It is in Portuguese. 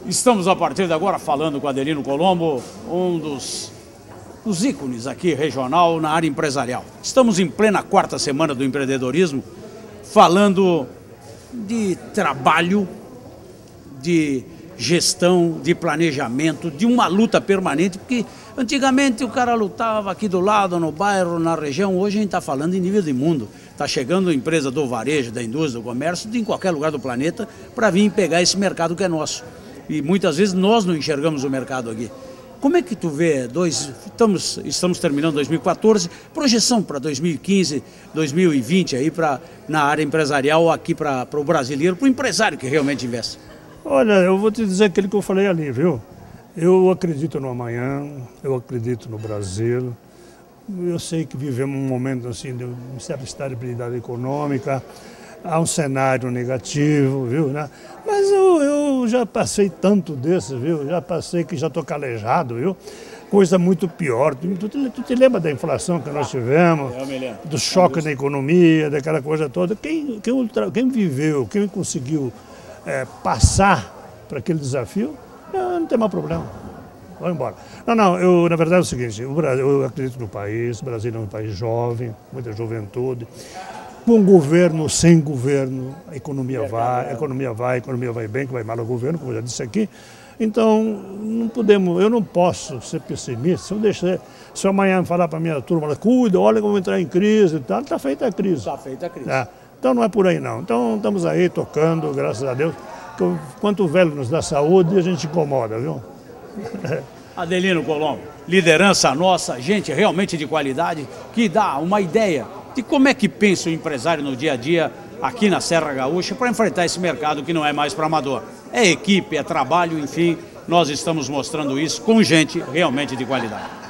Estamos a partir de agora falando com Adelino Colombo, um dos ícones aqui regional na área empresarial. Estamos em plena quarta semana do empreendedorismo, falando de trabalho, de gestão, de planejamento, de uma luta permanente, porque antigamente o cara lutava aqui do lado, no bairro, na região. Hoje a gente está falando em nível de mundo. Está chegando empresa do varejo, da indústria, do comércio, de qualquer lugar do planeta, para vir pegar esse mercado que é nosso. E muitas vezes nós não enxergamos o mercado aqui. Como é que tu vê, estamos terminando 2014, projeção para 2015, 2020 aí na área empresarial aqui para o brasileiro, para o empresário que realmente investe? Olha, eu vou te dizer aquilo que eu falei ali, viu? Eu acredito no amanhã, eu acredito no Brasil. Eu sei que vivemos um momento assim de uma certa estabilidade econômica, há um cenário negativo, viu, né? Mas eu já passei tanto desses, viu? Já passei que já estou calejado, viu? Coisa muito pior. Tu te lembra da inflação que nós tivemos? Do choque na economia, daquela coisa toda? Quem viveu, quem conseguiu passar para aquele desafio, não tem mais problema. Vamos embora. Não, na verdade é o seguinte, eu acredito no país, o Brasil é um país jovem, muita juventude. Com governo, sem governo, a economia vai bem, que vai mal o governo, como eu já disse aqui. Então, eu não posso ser pessimista. Se amanhã falar para a minha turma, cuida, olha como entrar em crise e tal, está feita a crise. Está feita a crise. Então não é por aí não. Então estamos aí tocando, graças a Deus. Quanto o velho nos dá saúde, a gente incomoda, viu? Adelino Colombo, liderança nossa, gente realmente de qualidade, que dá uma ideia de como é que pensa o empresário no dia a dia aqui na Serra Gaúcha para enfrentar esse mercado que não é mais para amador. É equipe, é trabalho, enfim, nós estamos mostrando isso com gente realmente de qualidade.